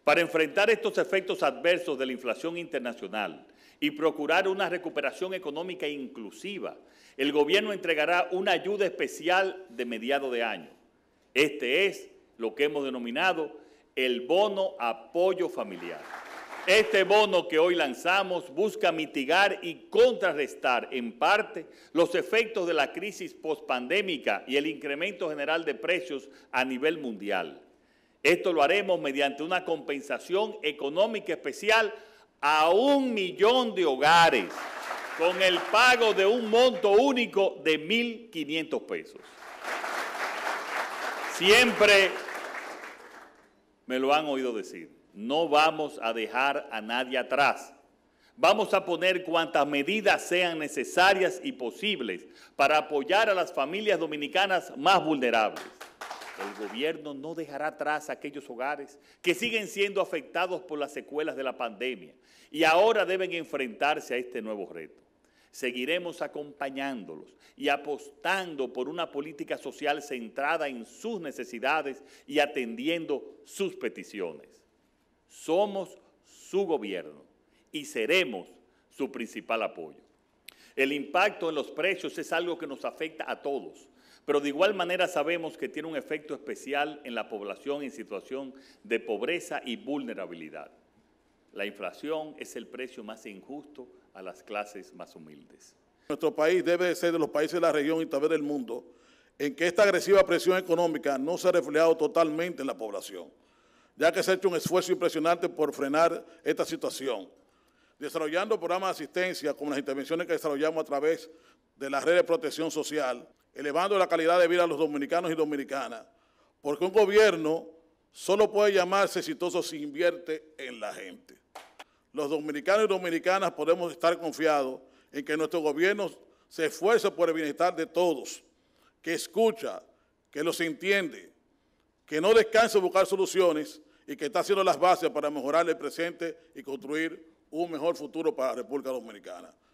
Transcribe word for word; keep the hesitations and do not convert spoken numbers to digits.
Para enfrentar estos efectos adversos de la inflación internacional y procurar una recuperación económica inclusiva, el gobierno entregará una ayuda especial de mediado de año. Este es lo que hemos denominado el bono apoyo familiar. Este bono que hoy lanzamos busca mitigar y contrarrestar en parte los efectos de la crisis postpandémica y el incremento general de precios a nivel mundial. Esto lo haremos mediante una compensación económica especial a un millón de hogares con el pago de un monto único de mil quinientos pesos. Siempre me lo han oído decir, no vamos a dejar a nadie atrás. Vamos a poner cuantas medidas sean necesarias y posibles para apoyar a las familias dominicanas más vulnerables. El gobierno no dejará atrás a aquellos hogares que siguen siendo afectados por las secuelas de la pandemia y ahora deben enfrentarse a este nuevo reto. Seguiremos acompañándolos y apostando por una política social centrada en sus necesidades y atendiendo sus peticiones. Somos su gobierno y seremos su principal apoyo. El impacto en los precios es algo que nos afecta a todos, pero de igual manera sabemos que tiene un efecto especial en la población en situación de pobreza y vulnerabilidad. La inflación es el precio más injusto a las clases más humildes. Nuestro país debe ser de los países de la región y tal vez del mundo en que esta agresiva presión económica no se ha reflejado totalmente en la población, ya que se ha hecho un esfuerzo impresionante por frenar esta situación, desarrollando programas de asistencia como las intervenciones que desarrollamos a través de la red de protección social, elevando la calidad de vida a los dominicanos y dominicanas, porque un gobierno solo puede llamarse exitoso si invierte en la gente. Los dominicanos y dominicanas podemos estar confiados en que nuestro gobierno se esfuerce por el bienestar de todos, que escucha, que los entiende, que no descansa en buscar soluciones y que está haciendo las bases para mejorar el presente y construir un mejor futuro para la República Dominicana.